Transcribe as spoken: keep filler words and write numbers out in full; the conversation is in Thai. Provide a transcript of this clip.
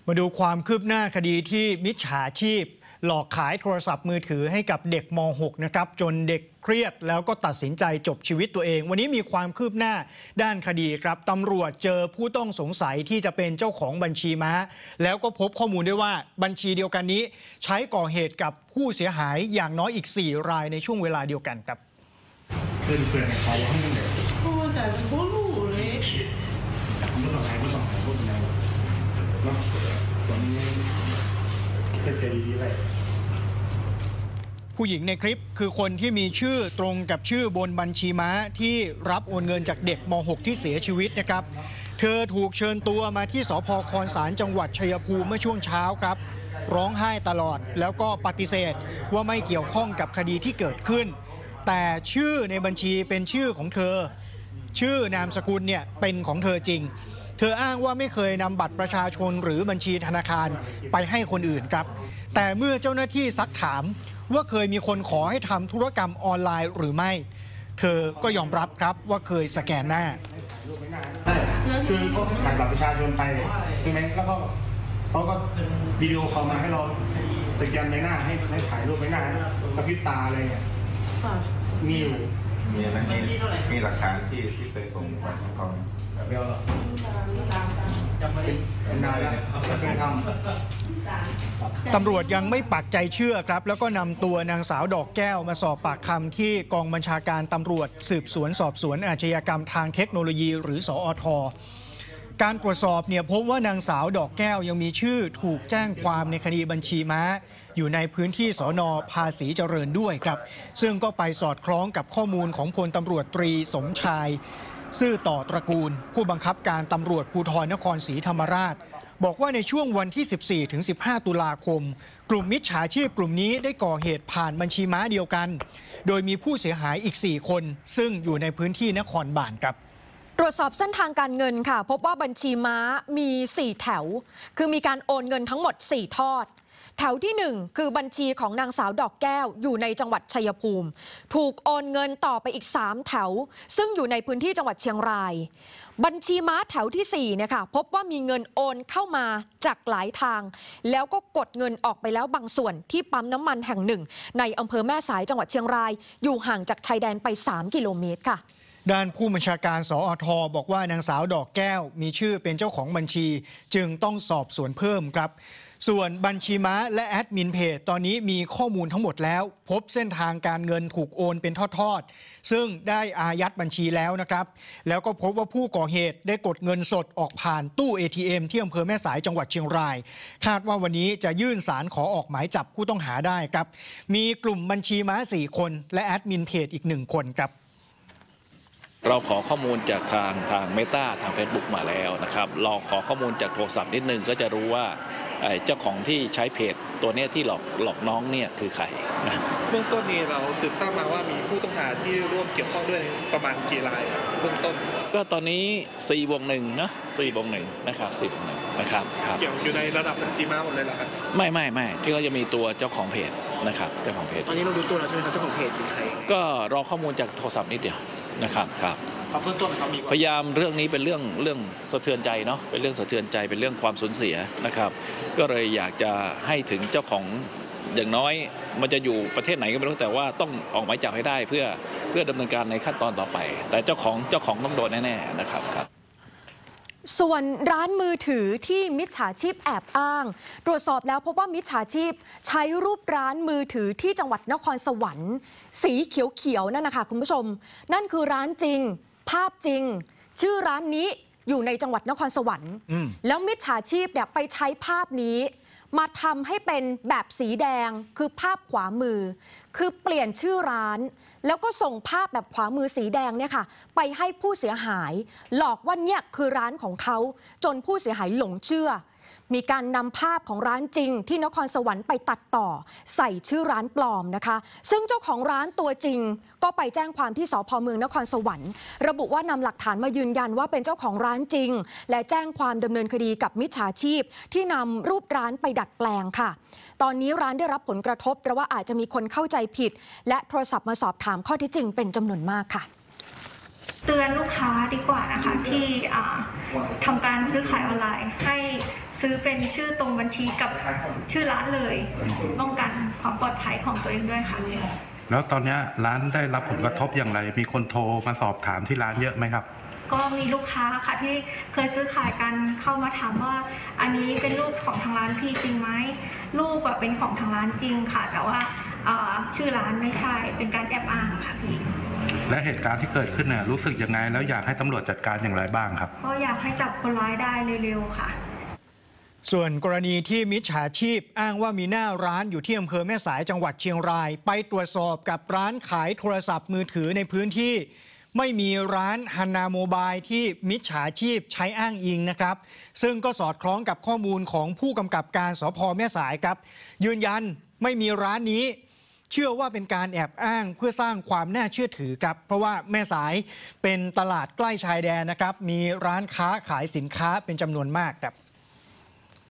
มาดูความคืบหน้าคดีที่มิจฉาชีพหลอกขายโทรศัพท์มือถือให้กับเด็กม .หก นะครับจนเด็กเครียดแล้วก็ตัดสินใจจบชีวิตตัวเอง วันนี้มีความคืบหน้าด้านคดีครับตำรวจเจอผู้ต้องสงสัยที่จะเป็นเจ้าของบัญชีม้าแล้วก็พบข้อมูลด้วยว่าบัญชีเดียวกันนี้ใช้ก่อเหตุกับผู้เสียหายอย่างน้อยอีกสี่รายในช่วงเวลาเดียวกันครับเพื่อนเพื่อนเขาให้ตั้งแต่โอ้ใจมันโคตรรู้เลยแต่ผมก็ต้องหายก็ต้องหายพวกนี้เนาะตอนนี้เป็นใจดีๆเลยผู้หญิงในคลิปคือคนที่มีชื่อตรงกับชื่อบนบัญชีม้าที่รับโอนเงินจากเด็กม .หก ที่เสียชีวิตนะครับเธอถูกเชิญตัวมาที่สภ.คอนสารจังหวัดชัยภูมิเมื่อช่วงเช้าครับร้องไห้ตลอดแล้วก็ปฏิเสธว่าไม่เกี่ยวข้องกับคดีที่เกิดขึ้นแต่ชื่อในบัญชีเป็นชื่อของเธอชื่อนามสกุลเนี่ยเป็นของเธอจริงเธออ้างว่าไม่เคยนำบัตรประชาชนหรือบัญชีธนาคารไปให้คนอื่นครับแต่เมื่อเจ้าหน้าที่ซักถามว่าเคยมีคนขอให้ทำธุรกรรมออนไลน์หรือไม่เธอก็ยอมรับครับว่าเคยสแกนหน้าคือเขาถ่ายบัตรประชาชนไปใช่ไหมแล้วก็เขาก็วิดีโอคอลมาให้เราสแกนใบหน้าให้ให้ถ่ายรูปใบหน้ากระพริบตาอะไรเงี้ยมีอยู่มีอะไรมีมีหลักฐานที่ที่เคยส่งไปของเขาเดี๋ยวเป็นนายแล้วเคยทำตำรวจยังไม่ปักใจเชื่อครับแล้วก็นำตัวนางสาวดอกแก้วมาสอบปากคำที่กองบัญชาการตำรวจสืบสวนสอบสวนอาชญากรรมทางเทคโนโลยีหรือสอท.การตรวจสอบเนี่ยพบว่านางสาวดอกแก้วยังมีชื่อถูกแจ้งความในคดีบัญชีม้าอยู่ในพื้นที่สน.ภาษีเจริญด้วยครับซึ่งก็ไปสอดคล้องกับข้อมูลของพลตำรวจตรีสมชายซื่อต่อตระกูลผู้บังคับการตำรวจภูธรนครศรีธรรมราชบอกว่าในช่วงวันที่ สิบสี่ถึงสิบห้า ตุลาคมกลุ่มมิจฉาชีพกลุ่มนี้ได้ก่อเหตุผ่านบัญชีม้าเดียวกันโดยมีผู้เสียหายอีกสี่คนซึ่งอยู่ในพื้นที่นครบาลครับตรวจสอบเส้นทางการเงินค่ะพบว่าบัญชีม้ามีสี่แถวคือมีการโอนเงินทั้งหมดสี่ทอดแถวที่หนึ่งคือบัญชีของนางสาวดอกแก้วอยู่ในจังหวัดชัยภูมิถูกโอนเงินต่อไปอีกสามแถวซึ่งอยู่ในพื้นที่จังหวัดเชียงรายบัญชีม้าแถวที่สี่เนี่ยค่ะพบว่ามีเงินโอนเข้ามาจากหลายทางแล้วก็กดเงินออกไปแล้วบางส่วนที่ปั๊มน้ำมันแห่งหนึ่งในอำเภอแม่สายจังหวัดเชียงรายอยู่ห่างจากชายแดนไปสามกิโลเมตรค่ะด้านผู้บัญชาการสอท.บอกว่านางสาวดอกแก้วมีชื่อเป็นเจ้าของบัญชีจึงต้องสอบสวนเพิ่มครับส่วนบัญชีม้าและแอดมินเพจตอนนี้มีข้อมูลทั้งหมดแล้วพบเส้นทางการเงินถูกโอนเป็นทอดๆซึ่งได้อายัดบัญชีแล้วนะครับแล้วก็พบว่าผู้ก่อเหตุได้กดเงินสดออกผ่านตู้ เอ ที เอ็ม ที่อำเภอแม่สายจังหวัดเชียงรายคาดว่าวันนี้จะยื่นศาลขอออกหมายจับผู้ต้องหาได้ครับมีกลุ่มบัญชีม้าสี่คนและแอดมินเพจอีกหนึ่งคนครับเราขอข้อมูลจากทางทางเมตาทาง Facebook มาแล้วนะครับเราขอข้อมูลจากโทรศัพท์นิดนึงก็จะรู้ว่าเจ้าของที่ใช้เพจตัวนี้ที่หลอกหลอกน้องเนี่ยคือใครนะเบื้องต้นนี้เราสืบทราบมาว่ามีผู้ต้องหาที่ร่วมเกี่ยวข้องด้วยประมาณกี่รายเบื้องต้นก็ตอนนี้สี่บวกหนึ่งนะสี่บวกหนึ่งนะครับสี่บวกหนึ่งนะครับเกี่ยวอยู่ในระดับบัญชีม้าหมดเลยเหรอครับไม่ไม่ไม่ที่เขาจะมีตัวเจ้าของเพจนะครับเจ้าของเพจตอนนี้เรารู้ตัวแล้วใช่ไหมครับเจ้าของเพจเป็นใครก็รอข้อมูลจากโทรศัพท์นิดเดียวนะครับครับเบื้องต้นครับมีพยายามเรื่องนี้เป็นเรื่องเรื่องสะเทือนใจเนาะเป็นเรื่องสะเทือนใจเป็นเรื่องความสูญเสียนะครับก็เลยอยากจะให้ถึงเจ้าของอย่างน้อยมันจะอยู่ประเทศไหนก็ไม่รู้แต่ว่าต้องออกหมายจับให้ได้เพื่อเพื่อดำเนินการในขั้นตอนต่อไปแต่เจ้าของเจ้าของต้องโดนแน่ๆนะครับครับส่วนร้านมือถือที่มิจฉาชีพแอบอ้างตรวจสอบแล้วพบว่ามิจฉาชีพใช้รูปร้านมือถือที่จังหวัดนครสวรรค์สีเขียวๆนั่นนะคะคุณผู้ชมนั่นคือร้านจริงภาพจริงชื่อร้านนี้อยู่ในจังหวัดนครสวรรค์แล้วมิจฉาชีพเนี่ยไปใช้ภาพนี้มาทำให้เป็นแบบสีแดงคือภาพขวามือคือเปลี่ยนชื่อร้านแล้วก็ส่งภาพแบบขวามือสีแดงเนี่ยค่ะไปให้ผู้เสียหายหลอกว่าเนี่ยคือร้านของเขาจนผู้เสียหายหลงเชื่อมีการนำภาพของร้านจริงที่นครสวรรค์ไปตัดต่อใส่ชื่อร้านปลอมนะคะซึ่งเจ้าของร้านตัวจริงก็ไปแจ้งความที่สภ.เมืองนครสวรรค์ระบุว่านำหลักฐานมายืนยันว่าเป็นเจ้าของร้านจริงและแจ้งความดำเนินคดีกับมิจฉาชีพที่นำรูปร้านไปดัดแปลงค่ะตอนนี้ร้านได้รับผลกระทบเพราะว่าอาจจะมีคนเข้าใจผิดและโทรศัพท์มาสอบถามข้อเท็จจริงเป็นจำนวนมากค่ะเตือนลูกค้าดีกว่านะคะที่ทำการซื้อขายออนไลน์ให้ซื้อเป็นชื่อตรงบัญชีกับชื่อร้านเลยป้องกันความปลอดภัยของตัวเองด้วยค่ะแล้วตอนนี้ร้านได้รับผลกระทบอย่างไรมีคนโทรมาสอบถามที่ร้านเยอะไหมครับก็มีลูกค้าค่ะที่เคยซื้อขายกันเข้ามาถามว่าอันนี้เป็นรูปของทางร้านพี่จริงไหมรูปเป็นของทางร้านจริงค่ะแต่ว่าชื่อร้านไม่ใช่เป็นการแอบอ้างค่ะพี่และเหตุการณ์ที่เกิดขึ้นเนี่ยรู้สึกยังไงแล้วอยากให้ตำรวจจัดการอย่างไรบ้างครับก็อยากให้จับคนร้ายได้เร็วๆค่ะส่วนกรณีที่มิจฉาชีพอ้างว่ามีหน้าร้านอยู่ที่อำเภอแม่สายจังหวัดเชียงรายไปตรวจสอบกับร้านขายโทรศัพท์มือถือในพื้นที่ไม่มีร้านฮันนาโมบายที่มิจฉาชีพใช้อ้างอิงนะครับซึ่งก็สอดคล้องกับข้อมูลของผู้กำกับการสภ.แม่สายครับยืนยันไม่มีร้านนี้เชื่อว่าเป็นการแอบอ้างเพื่อสร้างความน่าเชื่อถือครับเพราะว่าแม่สายเป็นตลาดใกล้ชายแดนนะครับมีร้านค้าขายสินค้าเป็นจำนวนมากครับ